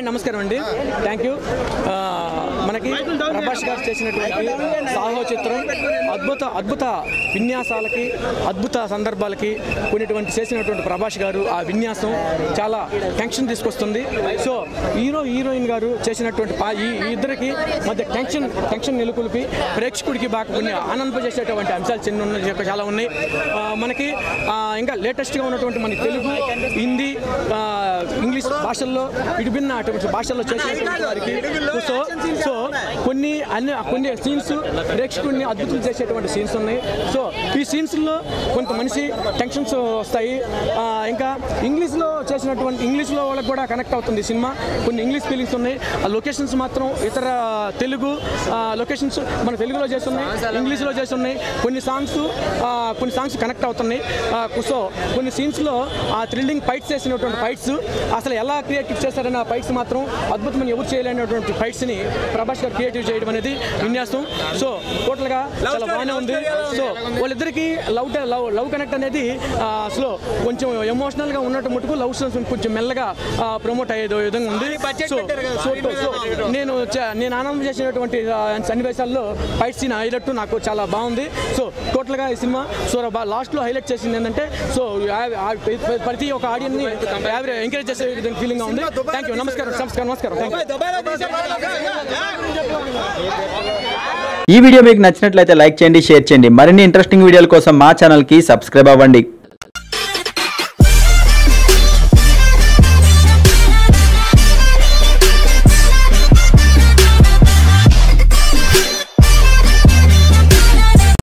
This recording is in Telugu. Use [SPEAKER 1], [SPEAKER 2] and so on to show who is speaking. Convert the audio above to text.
[SPEAKER 1] నమస్కారం అండి. Thank you. మనకి ప్రభాస్ గారు చేసినటువంటి సాహో చిత్రం అద్భుత విన్యాసాలకి అద్భుత సందర్భాలకి కొన్నిటువంటి చేసినటువంటి ప్రభాస్ గారు ఆ విన్యాసం చాలా టెన్షన్ తీసుకొస్తుంది. సో హీరోయిన్ గారు చేసినటువంటి ఈ ఇద్దరికి మధ్య టెన్షన్ నెలకొల్పి ప్రేక్షకుడికి బాగా కొన్ని ఆనందింపజేసేటువంటి అంశాలు చాలా ఉన్నాయి. మనకి ఇంకా లేటెస్ట్గా ఉన్నటువంటి మన తెలుగు, హిందీ, ఇంగ్లీష్ భాషల్లో విభిన్న అటువంటి భాషల్లో చేసేటువంటి వారికి సో కొన్ని సీన్స్ ప్రేక్షకుడిని అద్భుతం చేసేటువంటి సీన్స్ ఉన్నాయి. సో ఈ సీన్స్లో కొంత మనిషి టెన్షన్స్ వస్తాయి. ఇంకా ఇంగ్లీష్లో వాళ్ళకి కూడా కనెక్ట్ అవుతుంది సినిమా. కొన్ని ఇంగ్లీష్ ఫీలింగ్స్ ఉన్నాయి. ఆ లొకేషన్స్ మాత్రం ఇతర తెలుగు లొకేషన్స్ మన తెలుగులో చేస్తున్నాయి, ఇంగ్లీష్లో చేస్తున్నాయి. కొన్ని సాంగ్స్ కనెక్ట్ అవుతున్నాయి. సో కొన్ని సీన్స్లో ఆ థ్రిల్లింగ్ ఫైట్స్ చేసినటువంటి ఫైట్స్ అసలు ఎలా క్రియేటివ్ చేశారని ఆ ఫైట్స్ మాత్రం అద్భుతమైన ఎవరు చేయలేనటువంటి ఫైట్స్ని ప్రభాస్ గారు క్రియేటివ్ చేయడం అనేది విన్యాసం. సో టోటల్గా చాలా బాగానే ఉంది. సో వాళ్ళిద్దరికీ లవ్ కనెక్ట్ అనేది అసలు కొంచెం ఎమోషనల్గా ఉన్నట్టు మటుకు లవ్ కొంచెం మెల్లగా ప్రమోట్ అయ్యే విధంగా ఉంది. సో నేను ఆనందం చేసినటువంటి సన్నివేశాల్లో ఫైట్ సీన్ హైలైట్ నాకు చాలా బాగుంది. సో టోటల్గా ఈ సినిమా లాస్ట్లో హైలైట్ చేసింది ఏంటంటే సో ప్రతి ఒక్క ఆడియన్ని ఎంకరేజ్ చేసే ఫీలింగ్ గా ఉంది. Thank you. నమస్కారం.
[SPEAKER 2] ఈ వీడియో మీకు నచ్చినట్లయితే లైక్ చేయండి, షేర్ చేయండి. మరిన్ని ఇంట్రెస్టింగ్ వీడియోల కోసం మా ఛానల్ కి సబ్స్క్రైబ్ అవ్వండి.